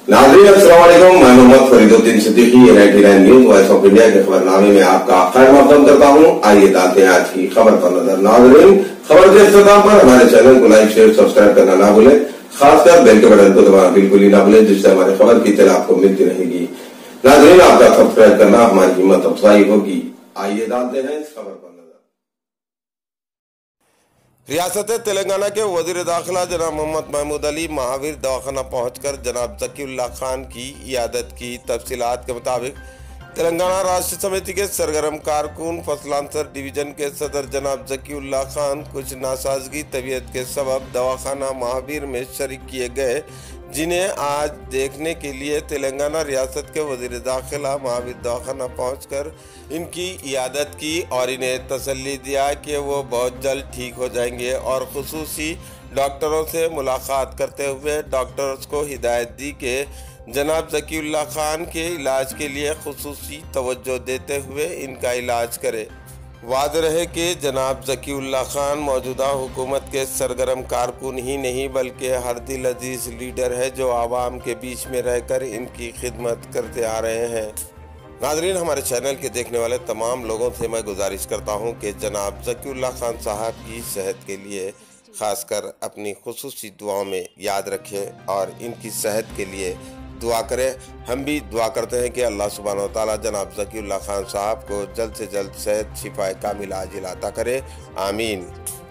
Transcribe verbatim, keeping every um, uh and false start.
नाज़रीन अस्सलाम वालेकुम, मैं Mohammad Fariduddin Siddiqui ninety nine news voice of India के खबरनामे में आपका खैर मक़दम करता हूँ। आइए डालते हैं आज की खबर पर नजर। नाज़रीन, खबर के इख्तिताम पर हमारे चैनल को लाइक शेयर सब्सक्राइब करना ना भूलें, खासकर बेल के बटन को दबाना बिल्कुल ही ना भूलें, जिससे हमारे खबर की इत्तला आपको मिलती रहेगी। नाज़रीन, आपका सब्सक्राइब करना हमारी हिम्मत अफजाई होगी। आइए डालते हैं इस खबर पर नजर। रियासत तेलंगाना के वज़ीर दाखिला जनाब मोहम्मद महमूद अली महावीर दवाखाना पहुंचकर जनाब ज़कीउल्लाह खान की इयादत की। तफसीलात के मुताबिक तेलंगाना राष्ट्र समिति के सरगर्म कारकुन फसलांसर डिवीजन के सदर जनाब ज़कीउल्लाह खान कुछ नासाजगी तबीयत के सबब दवाखाना महावीर में शरीक किए गए, जिन्हें आज देखने के लिए तेलंगाना रियासत के वज़ीर दाखिला महावीर दवाखाना पहुंचकर इनकी इयादत की और इन्हें तसल्ली दिया कि वो बहुत जल्द ठीक हो जाएंगे और खुसूसी डॉक्टरों से मुलाकात करते हुए डॉक्टर्स को हिदायत दी कि जनाब ज़कीउल्लाह खान के इलाज के लिए खुसूसी तवज्जो देते हुए इनका इलाज करें। वाज़ रहे कि जनाब ज़कीउल्लाह खान मौजूदा हुकूमत के सरगर्म कारकुन ही नहीं बल्कि हर दिल अजीज़ लीडर है जो आवाम के बीच में रहकर इनकी खिदमत करते आ रहे हैं। नाज़रीन, हमारे चैनल के देखने वाले तमाम लोगों से मैं गुजारिश करता हूं कि जनाब ज़कीउल्लाह खान साहब की सेहत के लिए ख़ासकर अपनी खुसूसी दुआओं में याद रखें और इनकी सेहत के लिए दुआ करें। हम भी दुआ करते हैं कि अल्लाह सुब्हानहू व तआला जनाब ज़कीउल्लाह खान साहब को जल्द से जल्द सेहत शिफाए कामिला अता करे। आमीन।